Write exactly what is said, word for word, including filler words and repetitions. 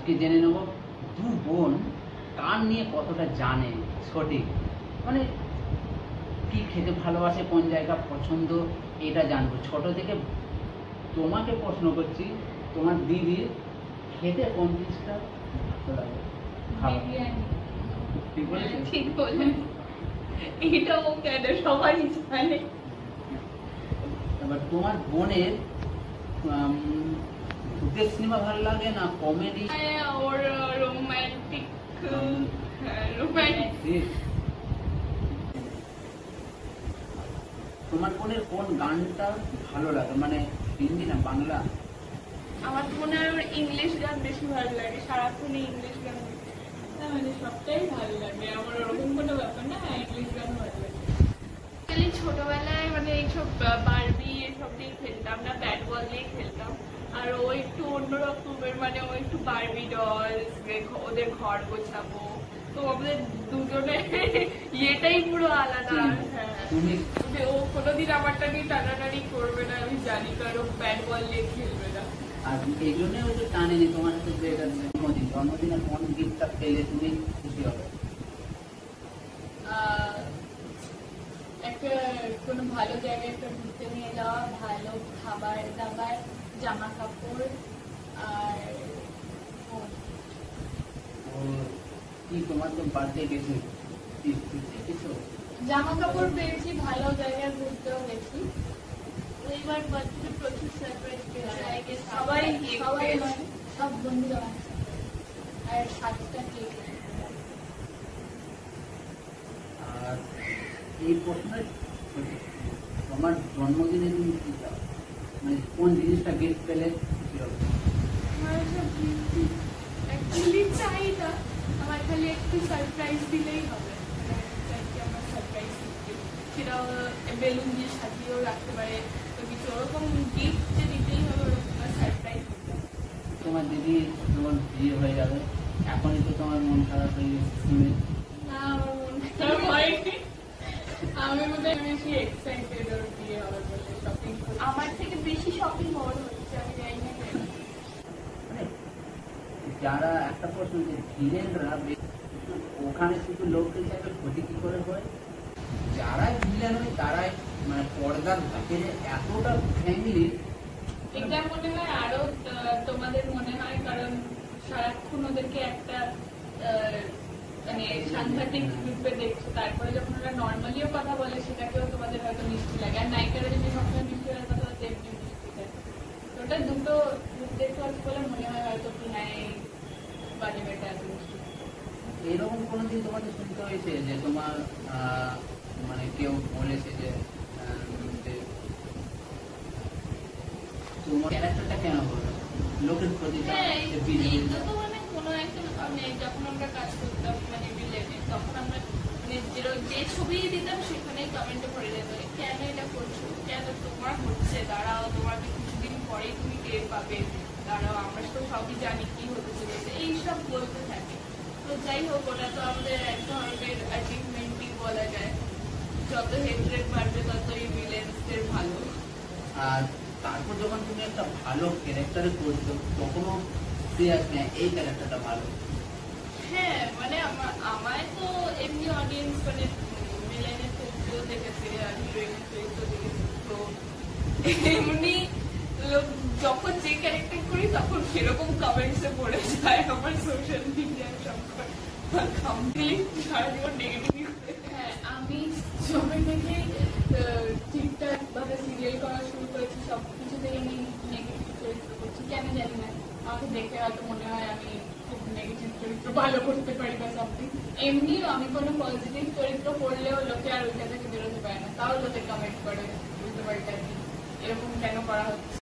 আজকে জেনে নেব দু বোন কার নিয়ে কতটা জানে সঠিক, মানে কি খেতে ভালোবাসে, কোন জায়গা পছন্দ, এটা জানবো। ছোট থেকে তোমাকে প্রশ্ন করছি, তোমার দিদির খেতে কোন জিনিসটা ভালো লাগে? বিরিয়ানি। ঠিক বলেছি? ঠিক বললেন। এটা ও কেন সবাই জানে। এবার তোমার বোনের ভূতের সিনেমা ভালো লাগে না কমেডি? ওর রোমান্টিক রোমান্টিক তোমার বোনের কোন গানটা ভালো লাগে, মানে হিন্দি না বাংলা? আমার বোনের ইংলিশ গান বেশি ভালো লাগে, সারাক্ষণ ইংলিশ গান, মানে সবটাই ভালো লাগে। আমার ওরকম কোনো ব্যাপার না, ইংলিশ গান ভালো লাগে। ছোটবেলায় মানে এইসব বারবি এসব দিয়ে খেলতাম না, ব্যাট বল দিয়ে খেলতাম। আর ও একটু অন্যরকমের, মানে ও একটু বারবি ডল, ওদের ঘর গোছাবো, তো আমাদের দুজনের ইয়েটাই পুরো আলাদা। হ্যাঁ, ও কোনোদিন আমারটা নিয়ে টানাটানি করবে না, আমি জানি, কারণ ব্যাট বল নিয়ে খেলবে না। আর এই জন্য ওই যে টানেনি তোমার সাথে যে জন্মদিন, জন্মদিনে কোন গিফটটা পেলে তুমি খুশি হবে? একটা কোনো ভালো জায়গায় একটা ঘুরতে নিয়ে যাওয়া, ভালো খাবার দাবার, জামা কাপড়, আর কি তোমার তো বার্থডে গেছে, জামা কাপড় পেয়েছি, ভালো জায়গায় ঘুরতেও গেছি। এইবার বার্থডে প্রচুর সারপ্রাইজ পেয়েছি, সবাই সবাই সব বন্ধুরা, আর সাতটা কেক। আর এই প্রশ্নের তোমার জন্মদিনে তুমি কি চাও, মানে কোন জিনিসটা গিফট পেলে খুশি হবে? অ্যাকচুয়ালি চাই না, আমার খালি একটু সারপ্রাইজ দিলেই হবে। আমার সারপ্রাইজ সেটা বেলুন দিয়ে সাজিয়েও রাখতে পারে, তো কিছু ওরকম গিফট যে দিতেই হবে, ওরকম সারপ্রাইজ। তোমার দিদি যখন বিয়ে হয়ে যাবে, এখনই তো তোমার মন খারাপ হয়ে গেছে শুনে? না, আমার মন খারাপ হয়নি। আমি বোধহয় বেশি এক্সাইটেড ওর বিয়ে হবে বলে, শপিং আমার থেকে বেশি শপিং ওর হচ্ছে, আমি জানি না কেন। যারা একটা প্রশ্ন যে ভিলেনরা ওখানে শুধু লোক হিসাবে ক্ষতি কি করে হয়? যারা ভিলেন হয় তারাই মানে পর্দার ভিতরে এতটা ফ্যামিলি। এটা মনে হয় আরো তোমাদের মনে হয়, কারণ সারাক্ষণ ওদেরকে একটা মানে সাংঘাতিক রূপে দেখছো, তারপরে যখন ওরা নর্মালিও কথা বলে সেটাকেও তোমাদের হয়তো মিষ্টি লাগে, আর নায়িকারা যদি সবসময় মিষ্টি হওয়ার কথা বলতে এমনি মিষ্টি থাকে। তো ওটা দুটো রূপ দেখতে পাচ্ছি বলে মনে হয় হয়তো কি নাই বাজে বেটা এত মিষ্টি। এরকম কোনোদিন তোমাদের শুনতে হয়েছে যে তোমার মানে কেউ বলেছে যে তোমার ক্যারেক্টারটা কেন বলবে লোকের প্রতি? মানে কোনো একটা মানে যখন আমরা কাজ করতাম মানে বিলেনে, তখন আমরা মানে যে ছবি দিতাম সেখানেই কমেন্টে পড়ে যেত, কেন এটা করছো, কেন তোমার হচ্ছে, দাঁড়াও তোমাকে কিছুদিন পরেই তুমি টের পাবে, দাঁড়াও আমরা তো সবই জানি কি হতে চলেছে, এইসব বলতে থাকে। তো যাই হোক, ওটা তো আমাদের এক ধরনের অ্যাচিভমেন্টই বলা যায়। যত হেট্রেড বাড়বে ততই ভিলেন্সদের ভালো। আর তারপর যখন তুমি একটা ভালো ক্যারেক্টারে করছো, তখনও এই ক্যারেক্টারটা ভালো। হ্যাঁ, মানে আমায় তো এমনি অডিয়েন্স মানে ভিলেনের চরিত্রও দেখেছে আর হিরোইনের চরিত্র দেখেছে, তো এমনি যখন যে ক্যারেক্টার করি তখন সেরকম কমেন্টসে পড়ে যায় আমার সোশ্যাল মিডিয়ার সব কমপ্লিট সারা জীবন নেগেটিভ। হ্যাঁ, আমি যবে থেকে ঠিকঠাক ভাবে সিরিয়াল করা শুরু করেছি, সব কিছু থেকে নেগেটিভ চরিত্র করছি, কেন জানি না, আমাকে দেখে হয়তো মনে হয় আমি খুব নেগেটিভ চরিত্র ভালো করতে পারি বা সামথিং। এমনিও আমি কোনো পজিটিভ চরিত্র করলেও লোকে আর ওইটা থেকে বেরোতে পারে না, তাও লোকে কমেন্ট করে, বুঝতে পারি এরকম কেন করা হচ্ছে।